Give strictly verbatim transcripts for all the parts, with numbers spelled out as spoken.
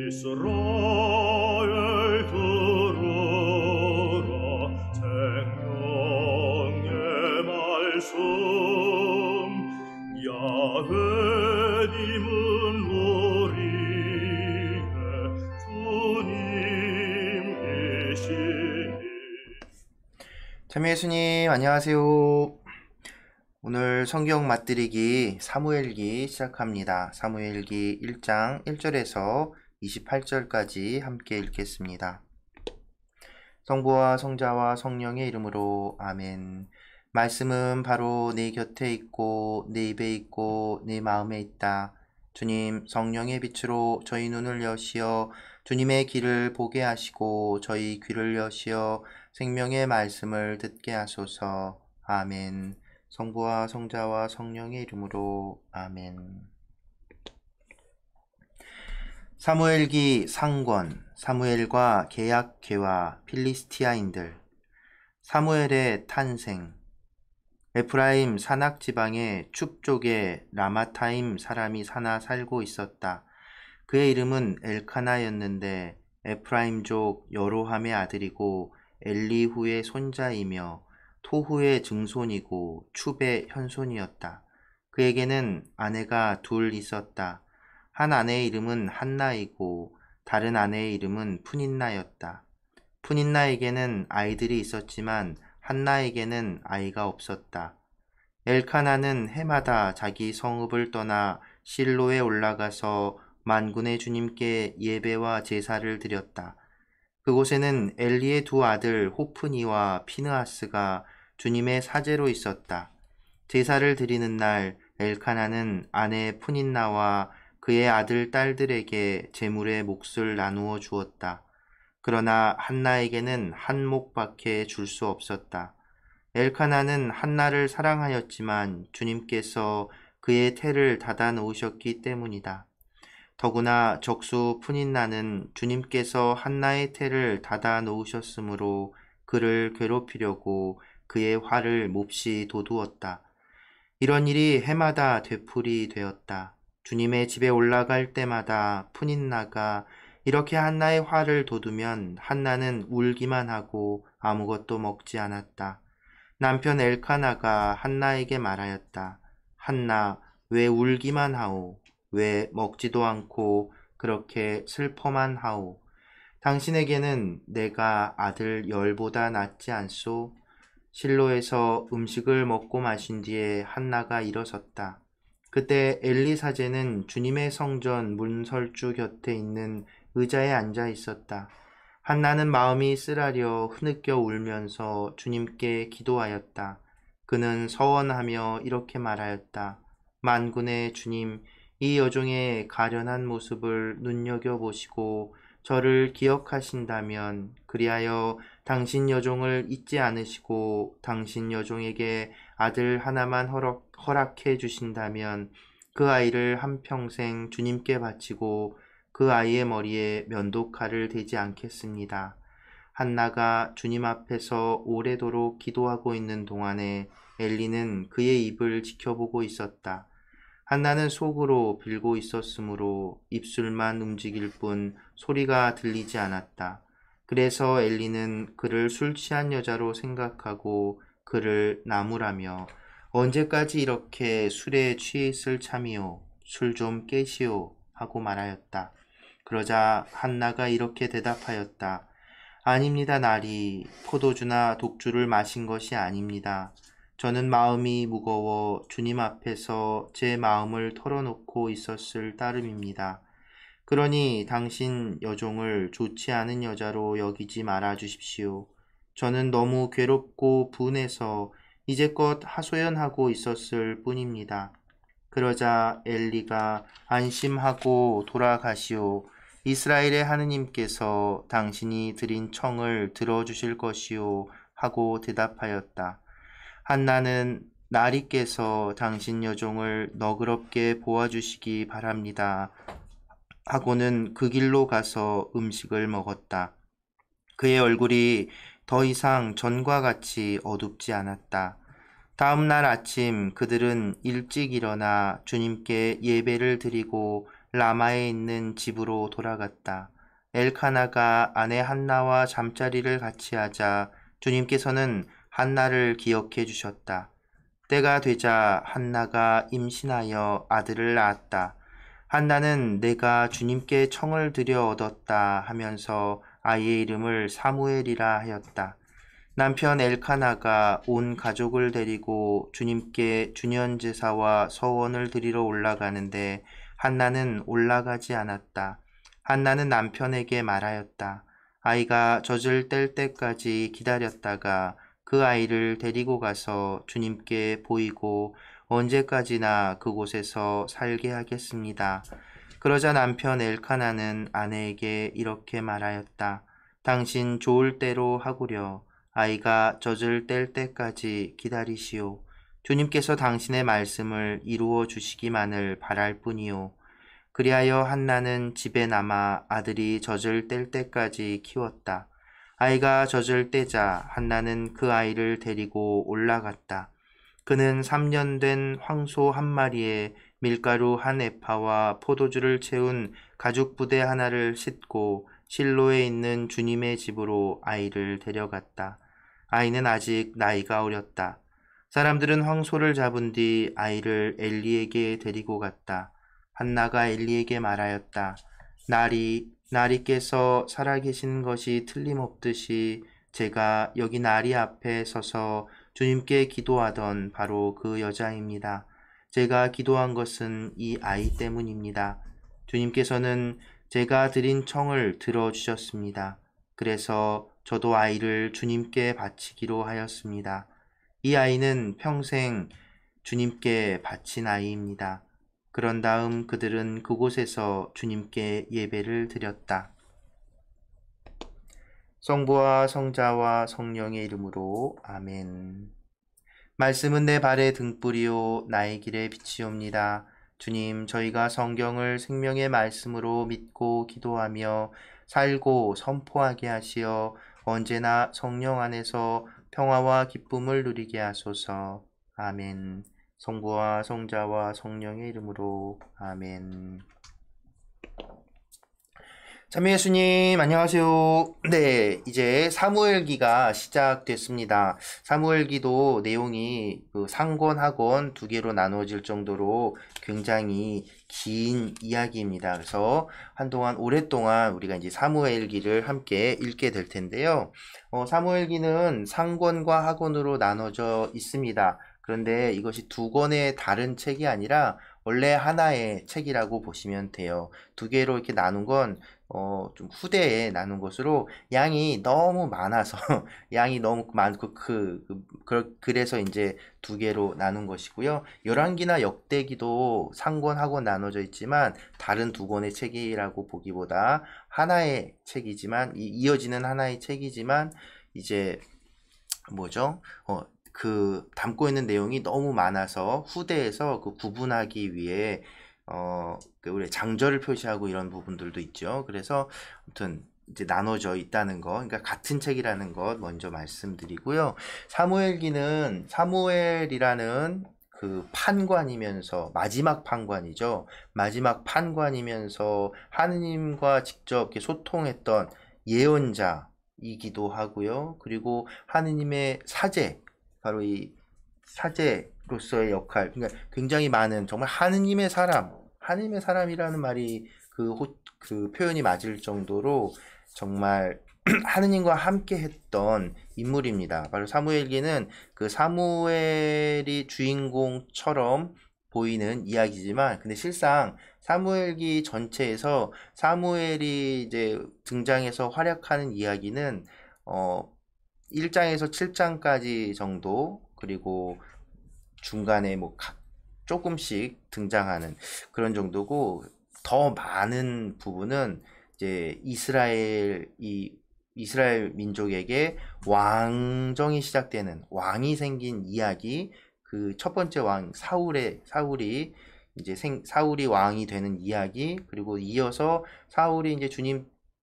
이스라엘 들으라 생명의 말씀 야훼님은 우리의 주님이시니. 참여 예수님 안녕하세요. 오늘 성경 맛들이기 사무엘기 시작합니다. 사무엘기 일 장 일 절에서 이십팔 절까지 함께 읽겠습니다. 성부와 성자와 성령의 이름으로 아멘. 말씀은 바로 내 곁에 있고 내 입에 있고 내 마음에 있다. 주님, 성령의 빛으로 저희 눈을 여시어 주님의 길을 보게 하시고 저희 귀를 여시어 생명의 말씀을 듣게 하소서. 아멘. 성부와 성자와 성령의 이름으로 아멘. 사무엘기 상권, 사무엘과 계약궤와 필리스티아인들. 사무엘의 탄생. 에프라임 산악 지방의 춥 쪽에 라마타임 사람이 사나 살고 있었다. 그의 이름은 엘카나였는데 에프라임족 여로함의 아들이고 엘리후의 손자이며 토후의 증손이고 춥의 현손이었다. 그에게는 아내가 둘 있었다. 한 아내의 이름은 한나이고 다른 아내의 이름은 푸닌나였다. 푸닌나에게는 아이들이 있었지만 한나에게는 아이가 없었다. 엘카나는 해마다 자기 성읍을 떠나 실로에 올라가서 만군의 주님께 예배와 제사를 드렸다. 그곳에는 엘리의 두 아들 호프니와 피느하스가 주님의 사제로 있었다. 제사를 드리는 날 엘카나는 아내 푸닌나와 그의 아들 딸들에게 제물의 몫을 나누어 주었다. 그러나 한나에게는 한 몫밖에 줄 수 없었다. 엘카나는 한나를 사랑하였지만 주님께서 그의 태를 닫아 놓으셨기 때문이다. 더구나 적수 푸닌나는 주님께서 한나의 태를 닫아 놓으셨으므로 그를 괴롭히려고 그의 화를 몹시 돋우었다. 이런 일이 해마다 되풀이 되었다. 주님의 집에 올라갈 때마다 푸닌나가 이렇게 한나의 화를 돋우면 한나는 울기만 하고 아무것도 먹지 않았다. 남편 엘카나가 한나에게 말하였다. 한나, 왜 울기만 하오? 왜 먹지도 않고 그렇게 슬퍼만 하오? 당신에게는 내가 아들 열보다 낫지 않소? 실로에서 음식을 먹고 마신 뒤에 한나가 일어섰다. 그때 엘리 사제는 주님의 성전 문설주 곁에 있는 의자에 앉아 있었다. 한나는 마음이 쓰라려 흐느껴 울면서 주님께 기도하였다. 그는 서원하며 이렇게 말하였다. 만군의 주님, 이 여종의 가련한 모습을 눈여겨보시고 저를 기억하신다면 그리하여 당신 여종을 잊지 않으시고 당신 여종에게 아들 하나만 허락, 허락해 주신다면 그 아이를 한평생 주님께 바치고 그 아이의 머리에 면도칼을 대지 않겠습니다. 한나가 주님 앞에서 오래도록 기도하고 있는 동안에 엘리는 그의 입을 지켜보고 있었다. 한나는 속으로 빌고 있었으므로 입술만 움직일 뿐 소리가 들리지 않았다. 그래서 엘리는 그를 술 취한 여자로 생각하고 그를 나무라며 언제까지 이렇게 술에 취해 있을 참이요? 술 좀 깨시오 하고 말하였다. 그러자 한나가 이렇게 대답하였다. 아닙니다, 나리. 포도주나 독주를 마신 것이 아닙니다. 저는 마음이 무거워 주님 앞에서 제 마음을 털어놓고 있었을 따름입니다. 그러니 당신 여종을 좋지 않은 여자로 여기지 말아 주십시오. 저는 너무 괴롭고 분해서 이제껏 하소연하고 있었을 뿐입니다. 그러자 엘리가 안심하고 돌아가시오. 이스라엘의 하느님께서 당신이 드린 청을 들어주실 것이오 하고 대답하였다. 한나는 나리께서 당신 여종을 너그럽게 보아주시기 바랍니다 하고는 그 길로 가서 음식을 먹었다. 그의 얼굴이 더 이상 전과 같이 어둡지 않았다. 다음 날 아침 그들은 일찍 일어나 주님께 예배를 드리고 라마에 있는 집으로 돌아갔다. 엘카나가 아내 한나와 잠자리를 같이 하자 주님께서는 한나를 기억해 주셨다. 때가 되자 한나가 임신하여 아들을 낳았다. 한나는 내가 주님께 청을 드려 얻었다 하면서 아이의 이름을 사무엘이라 하였다. 남편 엘카나가 온 가족을 데리고 주님께 주년제사와 서원을 드리러 올라가는데 한나는 올라가지 않았다. 한나는 남편에게 말하였다. 아이가 젖을 뗄 때까지 기다렸다가 그 아이를 데리고 가서 주님께 보이고 언제까지나 그곳에서 살게 하겠습니다. 그러자 남편 엘카나는 아내에게 이렇게 말하였다. 당신 좋을 대로 하구려. 아이가 젖을 뗄 때까지 기다리시오. 주님께서 당신의 말씀을 이루어 주시기만을 바랄 뿐이오. 그리하여 한나는 집에 남아 아들이 젖을 뗄 때까지 키웠다. 아이가 젖을 떼자 한나는 그 아이를 데리고 올라갔다. 그는 삼 년 된 황소 한 마리에 밀가루 한 에파와 포도주를 채운 가죽 부대 하나를 싣고 실로에 있는 주님의 집으로 아이를 데려갔다. 아이는 아직 나이가 어렸다. 사람들은 황소를 잡은 뒤 아이를 엘리에게 데리고 갔다. 한나가 엘리에게 말하였다. 나리, 나리께서 살아계신 것이 틀림없듯이 제가 여기 나리 앞에 서서 주님께 기도하던 바로 그 여자입니다. 제가 기도한 것은 이 아이 때문입니다. 주님께서는 제가 드린 청을 들어주셨습니다. 그래서 저도 아이를 주님께 바치기로 하였습니다. 이 아이는 평생 주님께 바친 아이입니다. 그런 다음 그들은 그곳에서 주님께 예배를 드렸다. 성부와 성자와 성령의 이름으로 아멘. 말씀은 내 발의 등불이요 나의 길의 빛이옵니다. 주님, 저희가 성경을 생명의 말씀으로 믿고 기도하며 살고 선포하게 하시어 언제나 성령 안에서 평화와 기쁨을 누리게 하소서. 아멘. 성부와 성자와 성령의 이름으로 아멘. 참여 예수님 안녕하세요. 네, 이제 사무엘기가 시작됐습니다. 사무엘기도 내용이 그 상권, 하권 두 개로 나누어질 정도로 굉장히 긴 이야기입니다. 그래서 한동안 오랫동안 우리가 이제 사무엘기를 함께 읽게 될 텐데요. 어, 사무엘기는 상권과 하권으로 나눠져 있습니다. 그런데 이것이 두 권의 다른 책이 아니라 원래 하나의 책이라고 보시면 돼요. 두 개로 이렇게 나눈 건 어, 좀 후대에 나눈 것으로 양이 너무 많아서 양이 너무 많고 그, 그 그래서 이제 두 개로 나눈 것이고요. 열왕기나 역대기도 상권하고 나눠져 있지만 다른 두 권의 책이라고 보기보다 하나의 책이지만 이, 이어지는 하나의 책이지만 이제 뭐죠? 어, 그 담고 있는 내용이 너무 많아서 후대에서 그 구분하기 위해 어, 그 우리 장절을 표시하고 이런 부분들도 있죠. 그래서 아무튼 이제 나눠져 있다는 거, 그러니까 같은 책이라는 것 먼저 말씀드리고요. 사무엘기는 사무엘이라는 그 판관이면서 마지막 판관이죠. 마지막 판관이면서 하느님과 직접 이렇게 소통했던 예언자이기도 하고요. 그리고 하느님의 사제, 바로 이 사제로서의 역할, 그러니까 굉장히 많은 정말 하느님의 사람, 하느님의 사람이라는 말이 그, 호, 그 표현이 맞을 정도로 정말 하느님과 함께 했던 인물입니다. 바로 사무엘기는 그 사무엘이 주인공처럼 보이는 이야기지만, 근데 실상 사무엘기 전체에서 사무엘이 이제 등장해서 활약하는 이야기는 어, 일 장에서 칠 장까지 정도, 그리고 중간에 뭐 조금씩 등장하는 그런 정도고, 더 많은 부분은 이제 이스라엘 이 이스라엘 민족에게 왕정이 시작되는, 왕이 생긴 이야기, 그 첫 번째 왕 사울의 사울이 이제 생, 사울이 왕이 되는 이야기, 그리고 이어서 사울이 이제 주님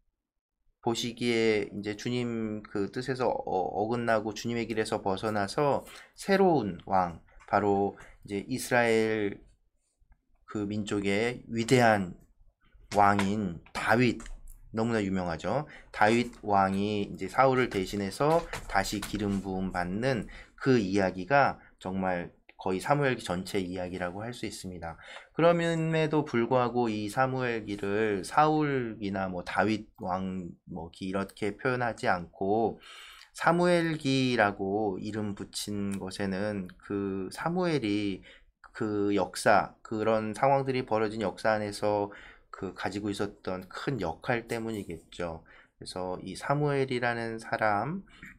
보시기에 이제 주님 그 뜻에서 어, 긋나고 주님의 길에서 벗어나서 새로운 왕, 바로 이제 이스라엘 그 민족의 위대한 왕인 다윗, 너무나 유명하죠. 다윗 왕이 이제 사울을 대신해서 다시 기름 부음 받는 그 이야기가 정말 거의 사무엘기 전체 이야기라고 할 수 있습니다. 그럼에도 불구하고 이 사무엘기를 사울기나 뭐 다윗 왕뭐기 이렇게 표현하지 않고 사무엘기라고 이름 붙인 것에는 그 사무엘이 그 역사, 그런 상황들이 벌어진 역사 안에서 그 가지고 있었던 큰 역할 때문이겠죠. 그래서 이 사무엘이라는 사람을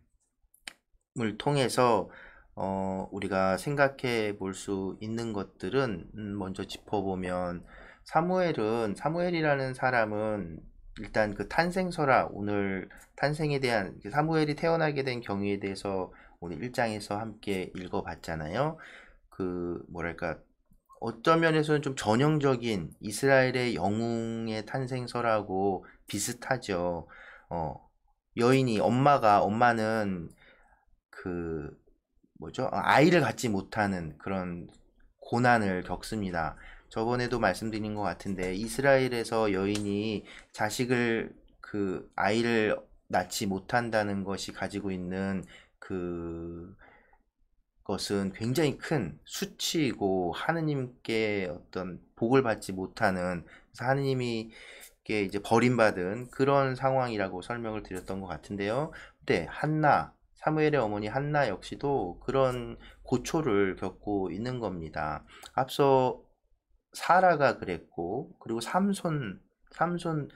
통해서 어, 우리가 생각해 볼 수 있는 것들은 음, 먼저 짚어보면 사무엘은 사무엘이라는 사람은 일단 그 탄생설화, 오늘 탄생에 대한 사무엘이 태어나게 된 경위에 대해서 오늘 일 장에서 함께 읽어봤잖아요. 그 뭐랄까 어떤 면에서는 좀 전형적인 이스라엘의 영웅의 탄생설하고 비슷하죠. 어, 여인이 엄마가 엄마는 그 뭐죠? 아이를 갖지 못하는 그런 고난을 겪습니다. 저번에도 말씀드린 것 같은데 이스라엘에서 여인이 자식을 그 아이를 낳지 못한다는 것이 가지고 있는 그 것은 굉장히 큰 수치이고 하느님께 어떤 복을 받지 못하는, 그래서 하느님이 이제 버림받은 그런 상황이라고 설명을 드렸던 것 같은데요. 네, 한나, 사무엘의 어머니 한나 역시도 그런 고초를 겪고 있는 겁니다. 앞서 사라가 그랬고, 그리고 삼손, 삼손,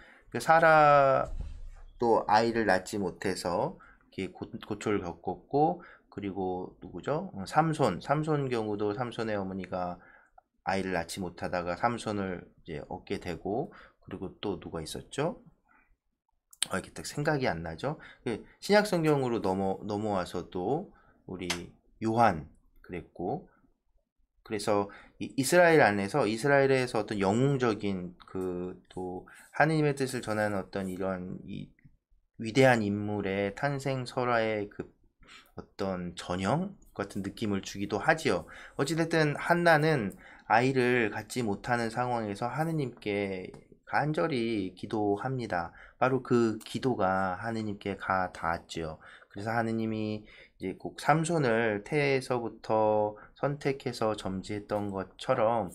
사라도 아이를 낳지 못해서 이렇게 고, 고초를 겪었고, 그리고 누구죠? 어, 삼손, 삼손 경우도 삼손의 어머니가 아이를 낳지 못하다가 삼손을 이제 얻게 되고, 그리고 또 누가 있었죠? 어, 이렇게 딱 생각이 안 나죠? 신약 성경으로 넘어 넘어와서 또 우리 요한 그랬고, 그래서 이 이스라엘 안에서 이스라엘에서 어떤 영웅적인 그 또 하느님의 뜻을 전하는 어떤 이런 이 위대한 인물의 탄생 설화의 그 어떤 전형 같은 느낌을 주기도 하지요. 어찌됐든 한나는 아이를 갖지 못하는 상황에서 하느님께 간절히 기도합니다. 바로 그 기도가 하느님께 가 닿았지요. 그래서 하느님이 이제 꼭 삼손을 태에서부터 선택해서 점지했던 것처럼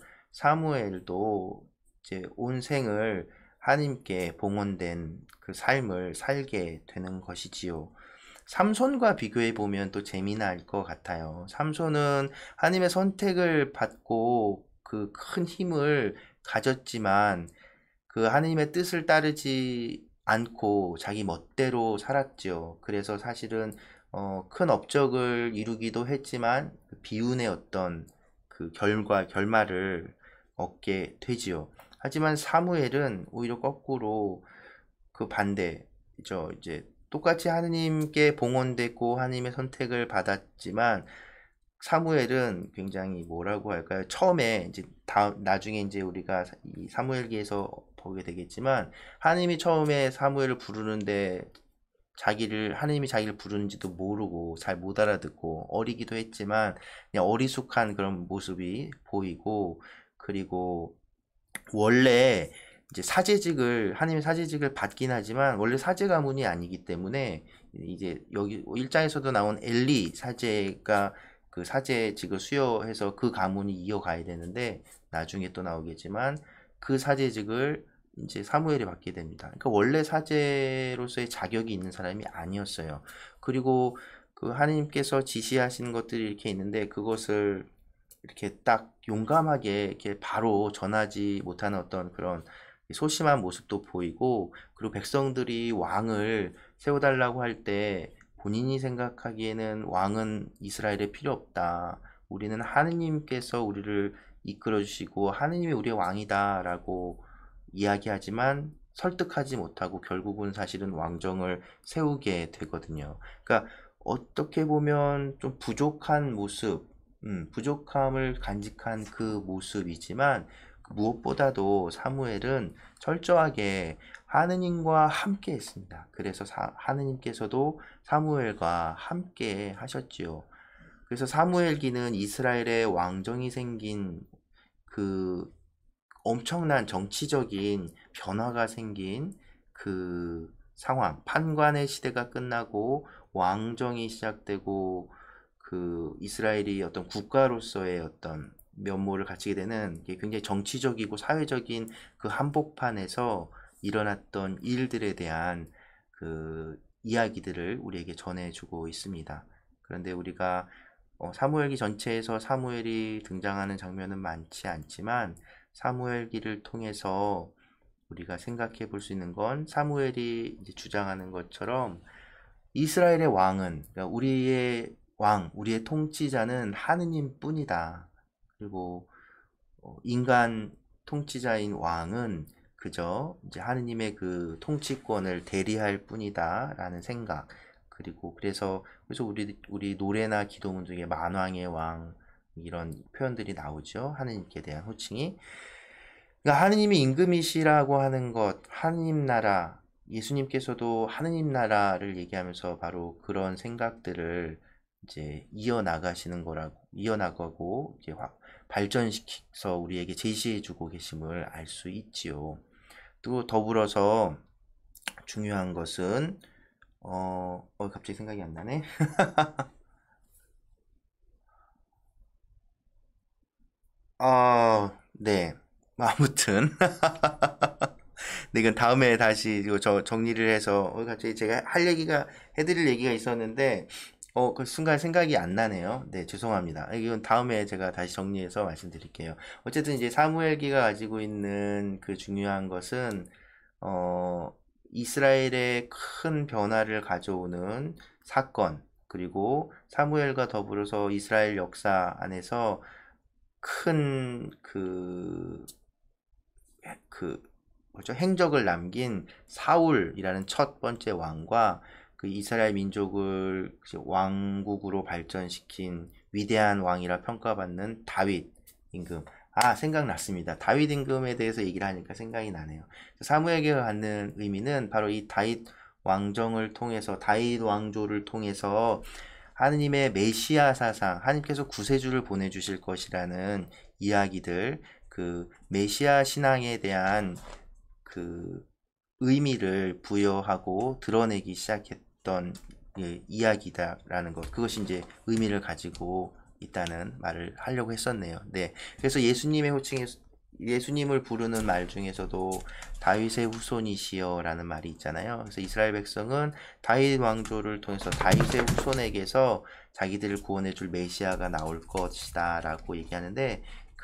사무엘도 이제 온 생을 하나님께 봉헌된 그 삶을 살게 되는 것이지요. 삼손과 비교해 보면 또 재미날 것 같아요. 삼손은 하나님의 선택을 받고 그 큰 힘을 가졌지만 그 하나님의 뜻을 따르지 않고 자기 멋대로 살았죠. 그래서 사실은 어, 큰 업적을 이루기도 했지만 비운의 어떤 그 결과 결말을 얻게 되지요. 하지만 사무엘은 오히려 거꾸로 그 반대죠. 이제 똑같이 하느님께 봉헌됐고 하느님의 선택을 받았지만 사무엘은 굉장히 뭐라고 할까요? 처음에 이제 다 나중에 이제 우리가 이 사무엘기에서 보게 되겠지만 하느님이 처음에 사무엘을 부르는데 자기를 하느님이 자기를 부르는지도 모르고 잘 못 알아듣고 어리기도 했지만 그냥 어리숙한 그런 모습이 보이고, 그리고 원래 이제 사제직을 하나님의 사제직을 받긴 하지만 원래 사제 가문이 아니기 때문에 이제 여기 일 장에서도 나온 엘리 사제가 그 사제직을 수여해서 그 가문이 이어가야 되는데 나중에 또 나오겠지만 그 사제직을 이제 사무엘이 받게 됩니다. 그러니까 원래 사제로서의 자격이 있는 사람이 아니었어요. 그리고 그 하나님께서 지시하신 것들이 이렇게 있는데 그것을 이렇게 딱 용감하게 이렇게 바로 전하지 못하는 어떤 그런 소심한 모습도 보이고, 그리고 백성들이 왕을 세워달라고 할 때 본인이 생각하기에는 왕은 이스라엘에 필요 없다. 우리는 하느님께서 우리를 이끌어 주시고 하느님이 우리의 왕이다 라고 이야기하지만 설득하지 못하고 결국은 사실은 왕정을 세우게 되거든요. 그러니까 어떻게 보면 좀 부족한 모습, 음, 부족함을 간직한 그 모습이지만 무엇보다도 사무엘은 철저하게 하느님과 함께 했습니다. 그래서 사, 하느님께서도 사무엘과 함께 하셨지요. 그래서 사무엘기는 이스라엘의 왕정이 생긴 그 엄청난 정치적인 변화가 생긴 그 상황, 판관의 시대가 끝나고 왕정이 시작되고 그 이스라엘이 어떤 국가로서의 어떤 면모를 갖추게 되는 게 굉장히 정치적이고 사회적인 그 한복판에서 일어났던 일들에 대한 그 이야기들을 우리에게 전해주고 있습니다. 그런데 우리가 어, 사무엘기 전체에서 사무엘이 등장하는 장면은 많지 않지만 사무엘기를 통해서 우리가 생각해 볼 수 있는 건 사무엘이 이제 주장하는 것처럼 이스라엘의 왕은 그러니까 우리의 왕, 우리의 통치자는 하느님뿐이다. 그리고 어, 인간 통치자인 왕은 그저 이제 하느님의 그 통치권을 대리할 뿐이다라는 생각. 그리고 그래서 그래서 우리 우리 노래나 기도문 중에 만왕의 왕 이런 표현들이 나오죠. 하느님께 대한 호칭이. 그러니까 하느님이 임금이시라고 하는 것, 하느님 나라, 예수님께서도 하느님 나라를 얘기하면서 바로 그런 생각들을 이제 이어나가시는 거라고, 이어나가고 이제 확 발전시켜서 우리에게 제시해주고 계심을 알 수 있지요. 또 더불어서 중요한 것은 어, 어 갑자기 생각이 안 나네. 아, 네. 아무튼 네, 이건 다음에 다시 이거 저 정리를 해서 어, 갑자기 제가 할 얘기가 해드릴 얘기가 있었는데 어, 그 순간 생각이 안 나네요. 네, 죄송합니다. 이건 다음에 제가 다시 정리해서 말씀드릴게요. 어쨌든 이제 사무엘기가 가지고 있는 그 중요한 것은 어, 이스라엘의 큰 변화를 가져오는 사건 그리고 사무엘과 더불어서 이스라엘 역사 안에서 큰 그 그 뭐죠? 행적을 남긴 사울이라는 첫 번째 왕과 그 이스라엘 민족을 왕국으로 발전시킨 위대한 왕이라 평가받는 다윗 임금. 아, 생각났습니다. 다윗 임금에 대해서 얘기를 하니까 생각이 나네요. 사무엘기가 갖는 의미는 바로 이 다윗 왕정을 통해서 다윗 왕조를 통해서 하느님의 메시아 사상, 하느님께서 구세주를 보내주실 것이라는 이야기들, 그 메시아 신앙에 대한 그 의미를 부여하고 드러내기 시작했던 그 이야기다라는 것. 그것이 이제 의미를 가지고 있다는 말을 하려고 했었네요. 네. 그래서 예수님의 호칭에 예수님을 부르는 말 중에서도 다윗의 후손이시여라는 말이 있잖아요. 그래서 이스라엘 백성은 다윗 왕조를 통해서 다윗의 후손에게서 자기들을 구원해 줄 메시아가 나올 것이다라고 얘기하는데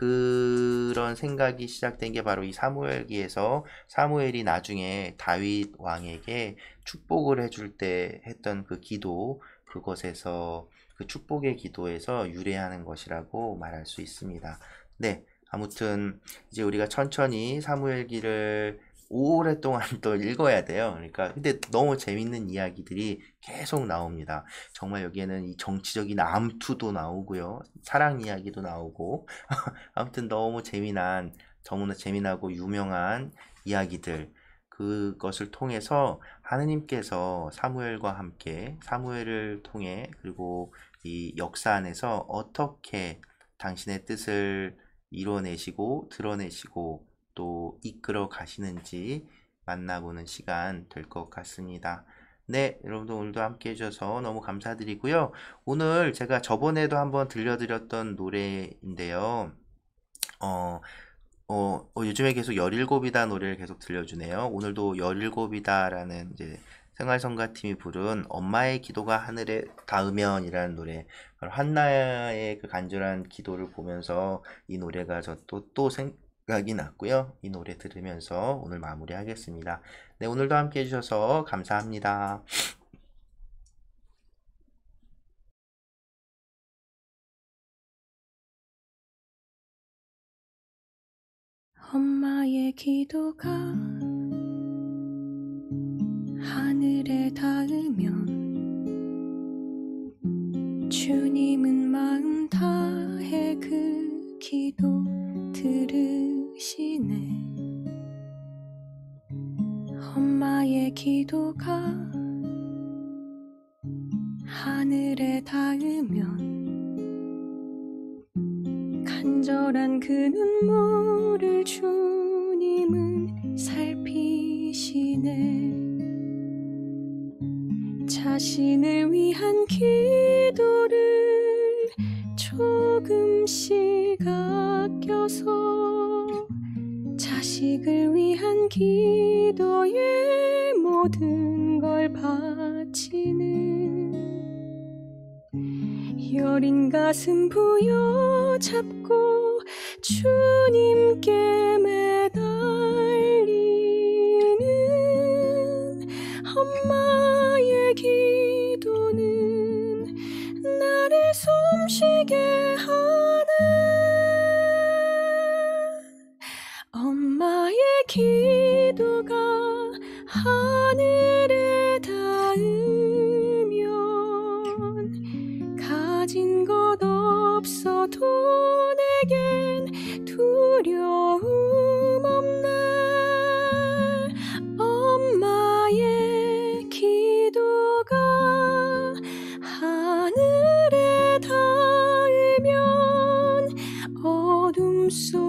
그런 생각이 시작된 게 바로 이 사무엘기에서 사무엘이 나중에 다윗 왕에게 축복을 해줄 때 했던 그 기도 그것에서 그 축복의 기도에서 유래하는 것이라고 말할 수 있습니다. 네, 아무튼 이제 우리가 천천히 사무엘기를 오랫동안 또 읽어야 돼요. 그러니까 근데 너무 재밌는 이야기들이 계속 나옵니다. 정말 여기에는 이 정치적인 암투도 나오고요. 사랑 이야기도 나오고 아무튼 너무 재미난 너무나 재미나고 유명한 이야기들 그것을 통해서 하느님께서 사무엘과 함께 사무엘을 통해 그리고 이 역사 안에서 어떻게 당신의 뜻을 이뤄내시고 드러내시고 또 이끌어 가시는지 만나보는 시간 될 것 같습니다. 네, 여러분들 오늘도 함께 해주셔서 너무 감사드리고요. 오늘 제가 저번에도 한번 들려드렸던 노래인데요. 어, 어, 어, 요즘에 계속 열일곱이다 노래를 계속 들려주네요. 오늘도 열일곱이다라는 이제 생활성가팀이 부른 엄마의 기도가 하늘에 닿으면이라는 노래, 바로 한나의 그 간절한 기도를 보면서 이 노래가 저 또 또 생각이 났고요. 이 노래 들으면서 오늘 마무리하겠습니다. 네, 오늘도 함께 해주셔서 감사합니다. 엄마의 기도가 하늘에 닿으면 주님은 마음 다해 그 기도 들으시네. 엄마의 기도가 하늘에 닿으면 간절히 절절한 그 눈물을 주님은 살피시네. 자신을 위한 기도를 조금씩 아껴서 자식을 위한 기도에 모든 걸 바치는 여린 가슴 부여잡고 주님께 매달리는 엄마의 기도는 나를 숨쉬게 하네. 엄마의 기도가 하늘에 닿으면 가진 것 없어도 내겐 두려움 없네. 엄마의 기도가 하늘에 닿으면 어둠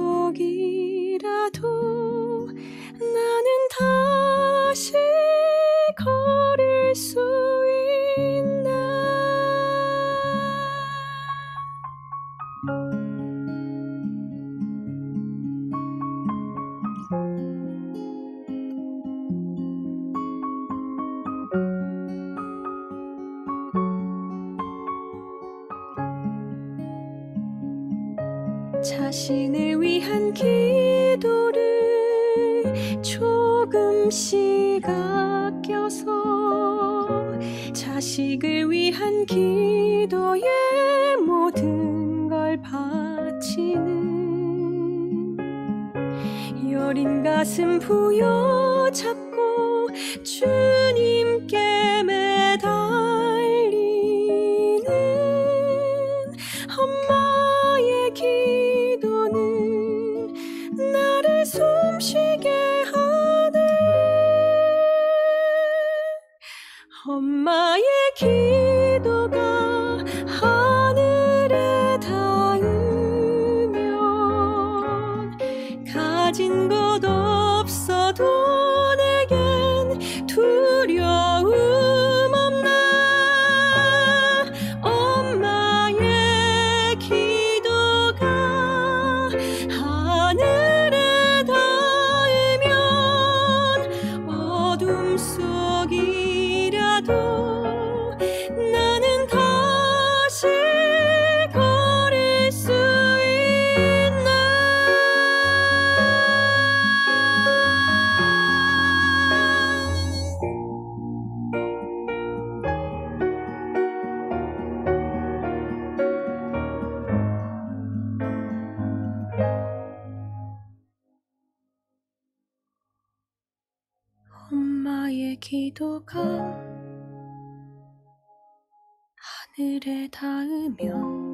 속이라도 나는 다시 걸을 수 있네. 자신을 위한 기도를 조금씩 아껴서 자식을 위한 기도에 모든 걸 바치는 여린 가슴 부여잡고 주님께 매달리는 엄마의 기도는 나를 숨쉬게 하네. 엄마의 기도가 하늘에 닿으면 가진 것 없어도 내겐 두려움 없네. 엄마의 기도가 하늘에 닿으면 어둠 속이라도 나는 다시 걸을 수 있네. 엄마의 기도가 하늘에 닿으면